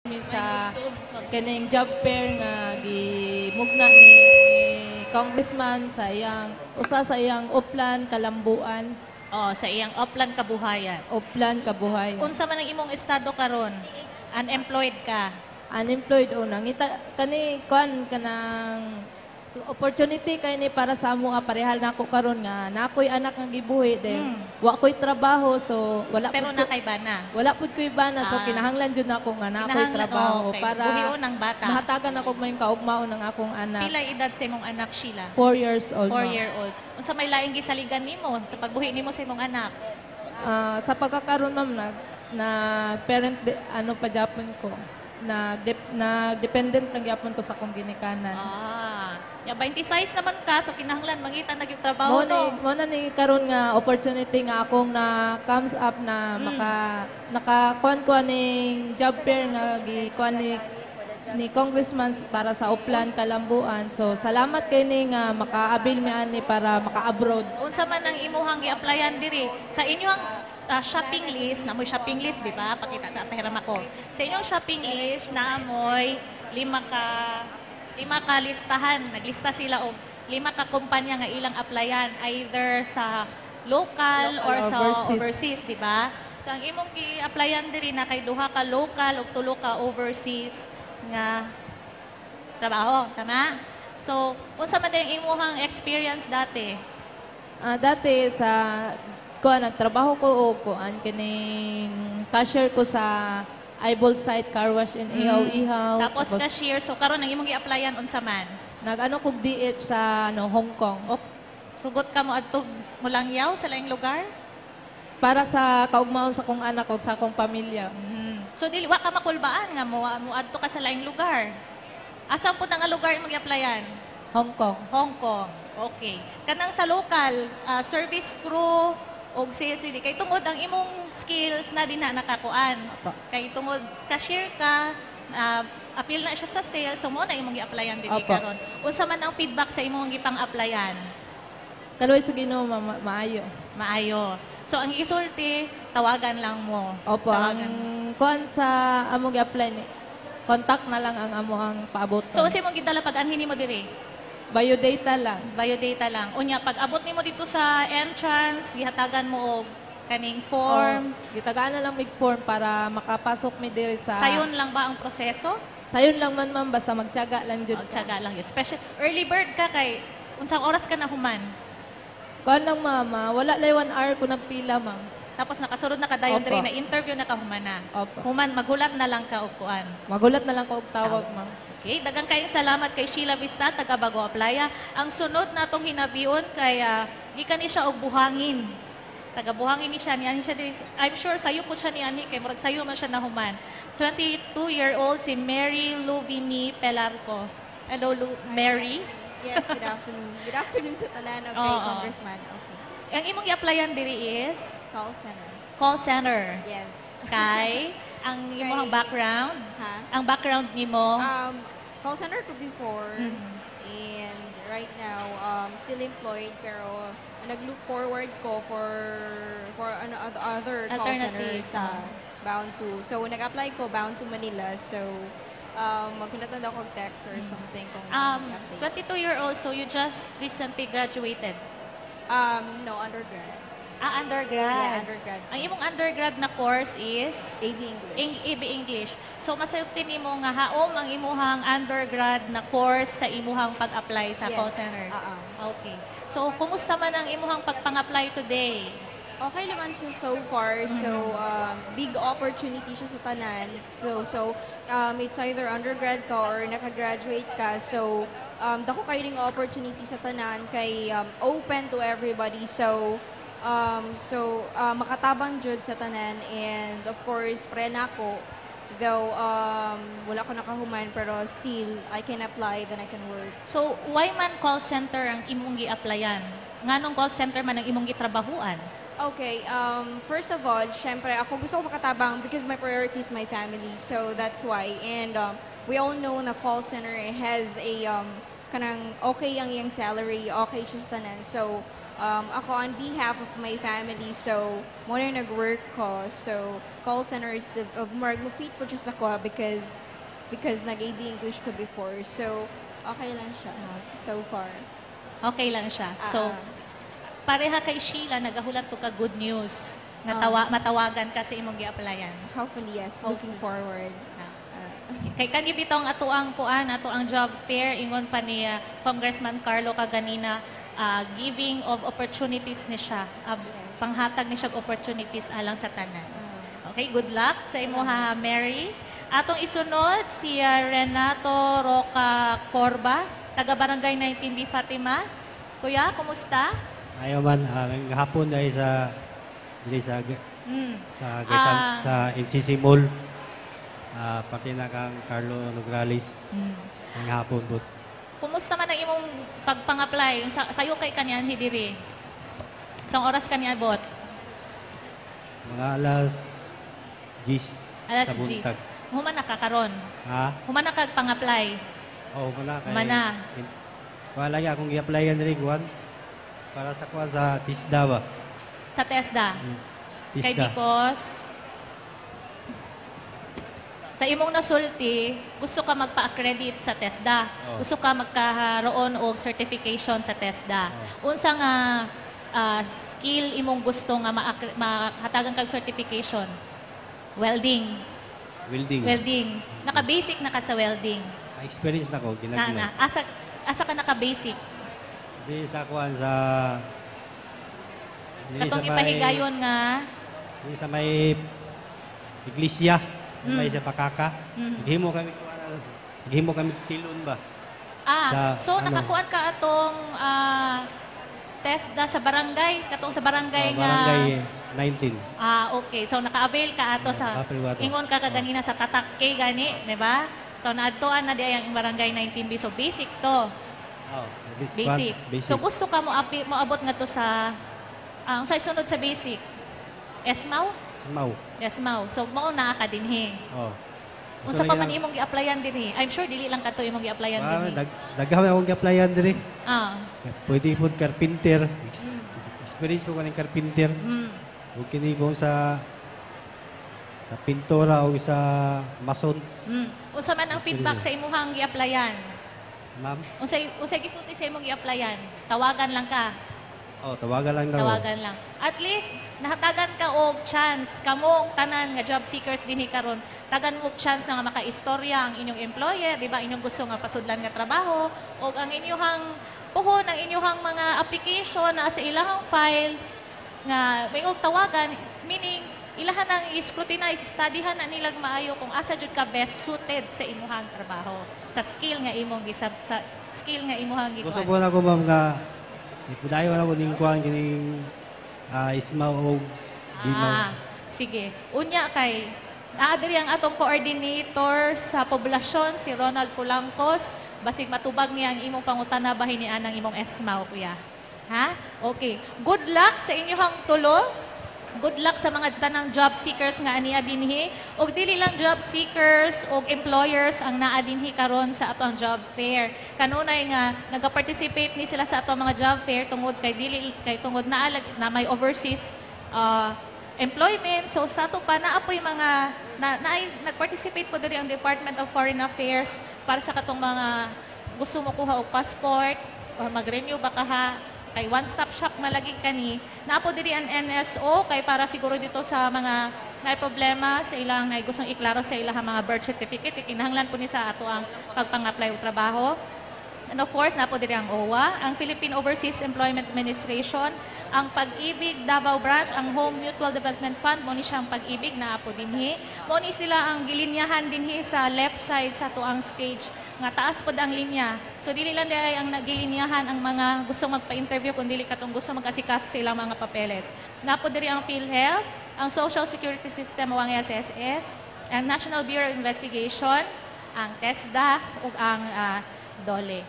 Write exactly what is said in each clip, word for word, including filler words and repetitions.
mi sa kining job fair nga gimugna ni congressman sa iyang usa sa iyang Uplan Kalambuan, Oh, sa iyang upland kabuhayan. Uplan Kabuhay. Unsa man ang imong estado karon? Unemployed ka. Unemployed o nangita kani kuan kanang opportunity kay ni para sa amo nga parehal nako karon nga nakoy anak nga gibuhi then Hmm. wa koy trabaho so wala Pero pud na ko- kay bana. wala pud koy bana so Ah. kinahanglan jud nako nga nakoy Kinahanglan, trabaho okay. para Buhion ang bata. mahatagan ako may kaugmaon ng akong anak. Pila edad sa imong anak, Sheila? Four years old. Four ma'am. year old. Unsa may laing gisaligan nimo sa pagbuhi nimo sa imong anak? Ah, sa pagkakaroon ma'am nag nag parent de- ano pa Japon ko. Nag nag dependent lang gyapon ko sa akong ginikanan. Ah, ya twenty-six naman ka, so kinahanglan mangita na yung Mo trabaho ni no. mo na ni karon nga opportunity nga akong na comes up na Mm. maka nakakuan ko aning job fair nga gikuan ni ni congressman para sa Uplan Kalambuan. So salamat kay ni nga makaabil mi ani para maka-abroad. Unsa man ang imuhang gi-applyan diri sa inyong ah, shopping list, na mo'y shopping list, di ba? Pakita na pahiram ako. Sa inyong shopping list na mo'y lima ka lima ka listahan, naglista sila og lima ka kumpanya nga ilang applyan either sa local, Local or or sa overseas. overseas, di ba? So ang imong gi-applyan diri na kay duha ka local ug tulo ka overseas nga trabaho, tama? So, unsa man yung imuhang experience dati? Ah, dati sa kuan nagtrabaho ko og kuan kining cashier ko sa Eyeball Site Car Wash in Ihaw-Ihaw. Tapos cashier, so karon ang imong gi-applyan unsa man? nag-ano kog D H sa ano Hong Kong. O sugot ka mo adtog mulangyaw sa laing lugar? Para sa kaugmaon sa kong anak o sa akong pamilya. So dili wa ka makulbaan nga mo mo adto ka sa laing lugar. Asa pud nga lugar imong gi-applyan? Hong Kong. Hong Kong. Okay. Kanang sa local, ah, service crew og sales lead. Kay tungod ang imong skills na din na nakakuan. Apa. Kay tungod cashier ka, ah, appeal na siya sa sales, so mo na imong gi-applyan dili Apa. karon. Unsa man ang feedback sa imong gipang-applyan? Kaloy sa Ginoo ma- ma- maayo. Maayo. So ang isulti, tawagan lang mo. Opo, ang Tawagan. kuan sa amo gi-apply ni contact na lang ang amo ang paabot. So unsa imong gidala pag anhin nimo diri? biodata lang. Biodata lang. Unya pag abot nimo dito sa entrance, gihatagan mo og kaning form. Oh, gitagaan na lang mig form para makapasok mi diri sa Sayon lang ba ang proseso? Sayon lang man ma'am basta magtiyaga lang jud. O, tiyaga lang yun. Special, early bird ka kay, unsang oras ka na human? Kuan lang mama, wala lay one hour ko nagpila ma'am. Tapos nakasurod na ka dayon Opo. diri na interview na ka human na. Opo. Human, maghulat na lang ka og kuan. Magulat na lang ko og tawag ma'am. Okay, dagang kayong salamat kay Sheila Vista, taga Bago Aplaya. Ang sunod natong hinabion kay uh, gikan ni siya og buhangin. Taga buhangin ni siya niyan siya diri- I'm sure sayo po siya niyan kay murag sayo man siya nahuman. twenty-two-year-old si Mary Luvini Pelarco. Hello, Lu Mary. Yes, good afternoon. Good afternoon sa tanan of kay Oo. Congressman. Okay. Ang imong i-applyan diri is Call center. call center. Yes. Kay ang imong Kay- background, Ha? ang background nimo. Um, call center ko before. Mhm. And right now, um, still employed pero nag-look forward ko for for ano other, other call Alternative, centers sa bound to. So nag-apply ko bound to Manila. So um magkunatan daw ko text or something kung Um, may updates. twenty-two-year-old, so you just recently graduated. Um, no, undergrad. Ah, Yeah, undergrad. undergrad. Ang imong undergrad na course is A B English. Eng- A B English. So masayuptin nimo nga haom ang imuhang undergrad na course sa imuhang pag-apply sa call Yes. center. Uh-uh. Okay. So kumusta man ang imuhang pagpang-apply today? Okay naman siya so far. So, um, big opportunity siya sa tanan. So, so um, it's either undergrad ka or nakagraduate ka. So, um, dako kayo ng opportunity sa tanan kay um, open to everybody. So, um, so uh, makatabang jud sa tanan. And of course, pre na ako. Though, um, wala ko nakahuman, pero still, I can apply, then I can work. So why man call center ang imong gi-applyan? Nganong call center man ang imong gitrabahuan? Okay, um, first of all, syempre, ako gusto ko makatabang because my priority is my family. So, that's why. And um, we all know na call center has a, um, kanang okay ang yung salary, okay siya sa tanan. So, um, ako on behalf of my family, so mo na nag-work ko. So, call center is the, of more mo-fit po siya sa ko because because nag-A B English ko before. So, okay lang siya so far. Okay lang siya. So, Ah. pareha kay Sheila, nagahulat po ka good news. Ah. Natawa, matawagan ka sa imong gi-applyan. Hopefully, yes. Looking forward. Ah. Uh, Kay kanhi bitong ato ang kuan, ato ang job fair, ingon pa ni ah, Congressman Carlo kaganina, ah, giving of opportunities ni siya. Ah, panghatag ni siya og opportunities alang sa tanan. Okay, good luck sa imo ha, Mary. Atong isunod si ah, Renato Roca Corba, taga Barangay nineteen B Fatima. Kuya, kumusta? Ayaw man, uh, hapon dahil sa dili sa Mm. sa Quezon, Ah. sa N C C Mall. Ah, pati na kang Carlo Nograles. Mm. Ang hapon po. Kumusta man ang imong pagpang-apply? Yung sa, sayo kay kanyan hidiri. Isang oras kanya bot. Mga alas diyes. Alas sa G's. buntag. Human na ka karon. Ha? Human na kag pang-apply. Oo, mana kay. Mana. Wala lagi akong i-applyan rin, Juan. Para sa kuwan sa TISDA ba? Sa TESDA. Hmm, Kay TISDA. because sa imong nasulti, gusto ka magpa-accredit sa TESDA. Oh. Gusto ka magkaroon og certification sa TESDA. Unsa nga ah, skill imong gusto nga ma- mahatagan kag certification? Welding. Welding. Welding. Naka-basic na ka sa welding. Experience na ko, Na, ginagmay. na. Asa, asa ka naka-basic? Di sa kuwan sa... di Katong sa may- ipahigayon nga. di sa may iglesia. Mm. May sa Pakaka. Mm. Naghimo kami kuwan. Naghimo kami tilon ba? Ah, Sa- so ano? nakakuan ka atong ah, test na sa barangay, katong sa barangay Oh, nga. barangay nineteen. Ah, okay. So naka-avail ka ato sa Naka-avail ko ato. ingon ka kaganina sa tatak kay gani, di ba? So naadtoan na di ang barangay nineteen B. So basic to. Oh, bi- Basic. kuwan, basic. So gusto ka mo api, mo abot nga to sa ang sa sunod sa basic. Esmaw? Simaw. Esmaw. So mao na ka dinhi. Oh. Unsa pa man imong gi-applyan dinhi? I'm sure dili lang kato imong gi-applyan Ah, dinhi. dag daghan akong gi-applyan diri. Ah. Pwede po carpenter. Ex- Experience ko kaning carpenter. Mm. O kini po sa sa pintura o sa mason. Mm. Unsa man ang feedback sa imuhang gi-applyan? Ma'am. Unsay unsay gisulti sa imong gi-applyan? Tawagan lang ka. Oh, tawagan lang daw. Tawagan lang. At least nahatagan ka og chance kamong tanan nga job seekers dinhi karon. Tagan mo og chance na nga makaistorya ang inyong employer, di ba? Inyong gusto nga pasudlan nga trabaho o ang inyong puhon ang inyong mga application na sa ilahang file nga may og tawagan, meaning ilahan ang i-scrutinize, studyhan na nilang maayo kung asa jud ka best suited sa imuhang trabaho, sa skill nga imong gisab sa skill nga imong Gusto gikuan. po na ko ma'am nga ipudayon na ko ning kuan kining ah, ismaw o bimaw. Ah, sige. Unya kay naadiri ang atong coordinator sa poblasyon, si Ronald Pulangkos. Basig matubag niya ang imong pangutana bahin ni anang imong esmaw, kuya. Ha? Okay. Good luck sa inyong tulo. Good luck sa mga tanang job seekers nga aniya dinhi. Og dili lang job seekers og employers ang naa dinhi karon sa atong job fair. Kanunay nga nagaparticipate ni sila sa atong mga job fair tungod kay dili kay tungod naa lag- na may overseas uh, employment. So sa ato pa naa po'y mga na, na nag-participate po diri ang Department of Foreign Affairs para sa katong mga gusto mo kuha og passport or mag-renew ba ka ha kay one-stop shop na lagi kani. Napo diri ang N S O kay para siguro dito sa mga may problema sa ilang ay gustong iklaro sa ilang mga birth certificate, kinahanglan po ni sa ato ang pagpang-apply og trabaho. And of course, napo diri ang O W A, ang Philippine Overseas Employment Administration, ang Pag-ibig Davao Branch, ang Home Mutual Development Fund, mo ni siyang Pag-ibig na apo dinhi. Mo ni sila ang gilinyahan dinhi sa left side sa tuang stage nga taas pod ang linya. So dili lang dai ang nagilinyahan ang mga gusto magpa-interview kun dili katong gusto mag-asikaso sa ilang mga papeles. Napo diri ang PhilHealth, ang Social Security System o ang S S S, ang National Bureau of Investigation, ang TESDA ug ang ah, DOLE.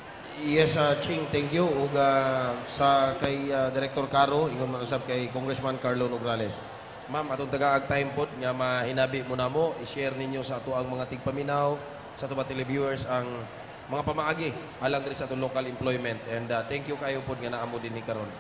Yes, uh, Ching, thank you. Ug uh, sa kay uh, Director Caro, ingon man usab kay Congressman Carlo Nograles. Ma'am, atong tagaag time pod nga mahinabi mo na mo, i-share ninyo sa ato ang mga tigpaminaw, sa ato ba televiewers ang mga pamaagi alang diri sa ato local employment. And uh, thank you kayo pod nga naamo din ni karon.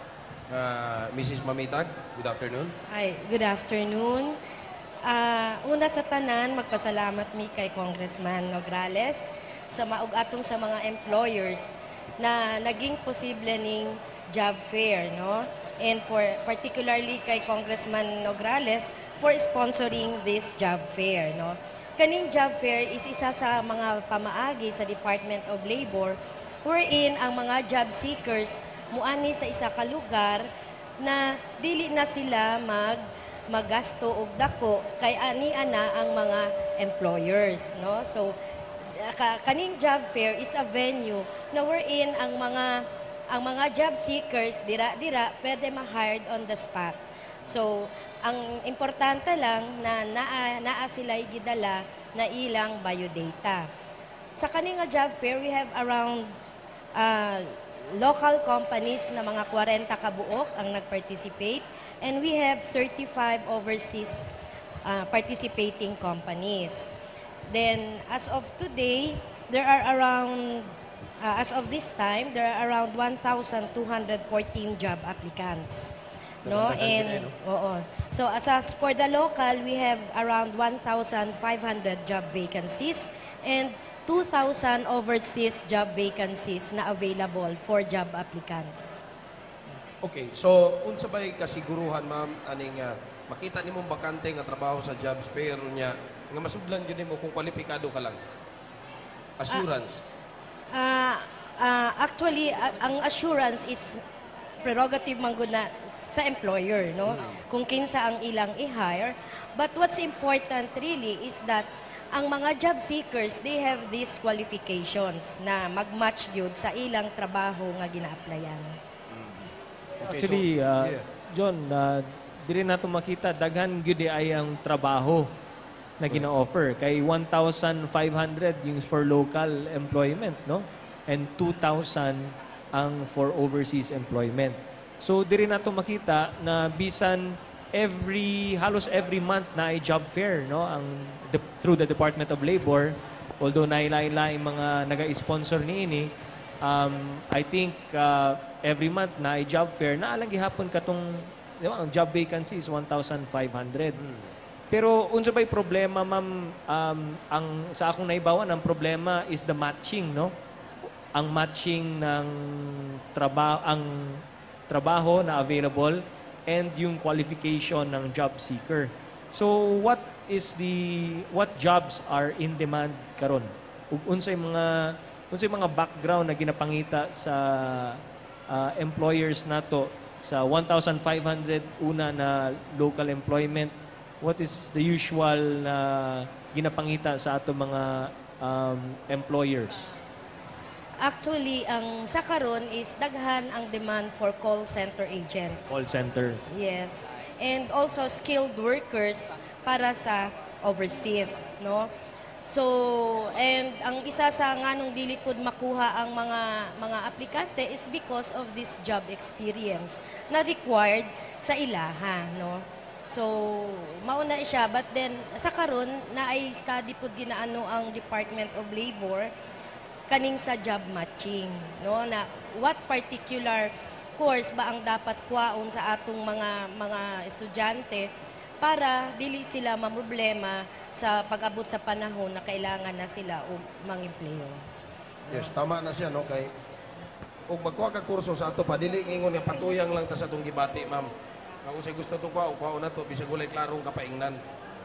Uh, Missus Mamitag, good afternoon. Ay, good afternoon. Ah, una sa tanan, magpasalamat mi kay Congressman Nograles sa maug atong sa mga employers na naging posible ning job fair, no? And for particularly kay Congressman Nograles for sponsoring this job fair, no? Kaning job fair is isa sa mga pamaagi sa Department of Labor wherein ang mga job seekers muani sa isa ka lugar na dili na sila mag magasto og dako kay ani ana ang mga employers, no? So ka, kaning job fair is a venue na wherein ang mga ang mga job seekers dira-dira pwede ma-hired on the spot. So ang importante lang na naa, naa sila gidala na ilang biodata. Sa kaning nga job fair we have around uh, local companies na mga forty kabuok ang nag-participate and we have thirty-five overseas uh, participating companies. Then as of today, there are around, uh, as of this time, there are around one thousand two hundred fourteen job applicants. No? And, oo. So as, as for the local, we have around one thousand five hundred job vacancies and two thousand overseas job vacancies na available for job applicants. Okay, so unsa ba'y kasiguruhan, ma'am, aning uh, makita nimong bakante nga trabaho sa jobs fair niya, nga masudlan gyud nimo kung kwalipikado ka lang? Assurance. Uh, uh, actually, uh, ang assurance is prerogative man gud na sa employer, no? Kung kinsa ang ilang i-hire. But what's important really is that ang mga job seekers, they have these qualifications na mag-match yun sa ilang trabaho nga gina-applyan. Okay, Actually, so, uh, yeah. John, uh, diri nato makita daghan gyud ay ang trabaho na gina-offer kay one thousand five hundred yung for local employment, no? And two thousand ang for overseas employment. So diri nato makita na bisan every halos every month na ay job fair, no, ang de, through the Department of Labor, although nailay-lain mga naga-sponsor niini, um I think uh, every month na ay job fair na alang gihapon katong, di ba, ang job vacancy is one thousand five hundred. Pero unsa ba'y problema, ma'am, um, ang sa akong naibawan ang problema is the matching, no? Ang matching ng trabaho ang trabaho na available and yung qualification ng job seeker. So what is the what jobs are in demand karon? Ug unsay mga unsay mga background na ginapangita sa uh, employers nato sa one thousand five hundred una na local employment? What is the usual na ginapangita sa ato mga um, employers? Actually, ang sa karon is daghan ang demand for call center agents. Call center. Yes. And also skilled workers para sa overseas, no? So, and ang isa sa nganong dili pud makuha ang mga mga aplikante is because of this job experience na required sa ilaha, no? So, mauna siya, but then sa karon na ay study pud ginaano ang Department of Labor kaning sa job matching, no, na what particular course ba ang dapat kuhaon sa atong mga mga estudyante para dili sila mamroblema sa pag-abot sa panahon na kailangan na sila og mang-empleyo. Yes, tama na siya, no, kay ug magkuha ka kurso sa ato pa dili ingon nga patuyang lang ta sa atong gibati, ma'am. Kung say gusto to kuha, kuha na to bisag walay klarong kapaingnan.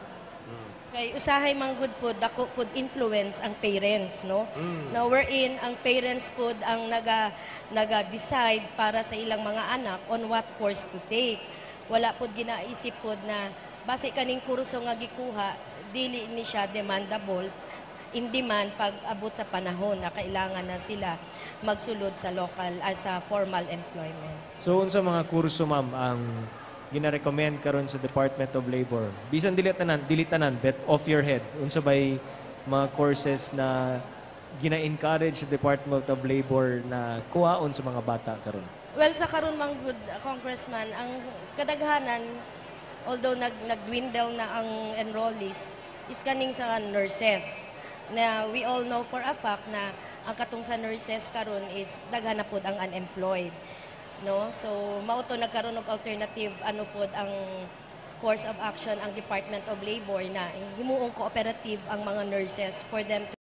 Kay usahay man gud pod dako pod influence ang parents, no? Na wherein ang parents pod ang naga naga-decide para sa ilang mga anak on what course to take. Wala pod ginaisip pod na base kaning kurso nga gikuha dili ni siya demandable in demand pag abot sa panahon na kailangan na sila magsulod sa local as a formal employment. So unsa mga kurso, ma'am, ang gina-recommend karon sa Department of Labor? Bisan dili tanan, dili tanan, bet off your head. Unsa bay mga courses na gina-encourage sa Department of Labor na kuhaon sa mga bata karon? Well, sa karon mang good uh, congressman, ang kadaghanan although nag nagdwindle na ang enrollees is kaning sa nurses. Na we all know for a fact na ang katong sa nurses karon is daghan na pud ang unemployed. no? So mao to nagkaroon og alternative ano pod ang course of action ang Department of Labor na himuong cooperative ang mga nurses for them to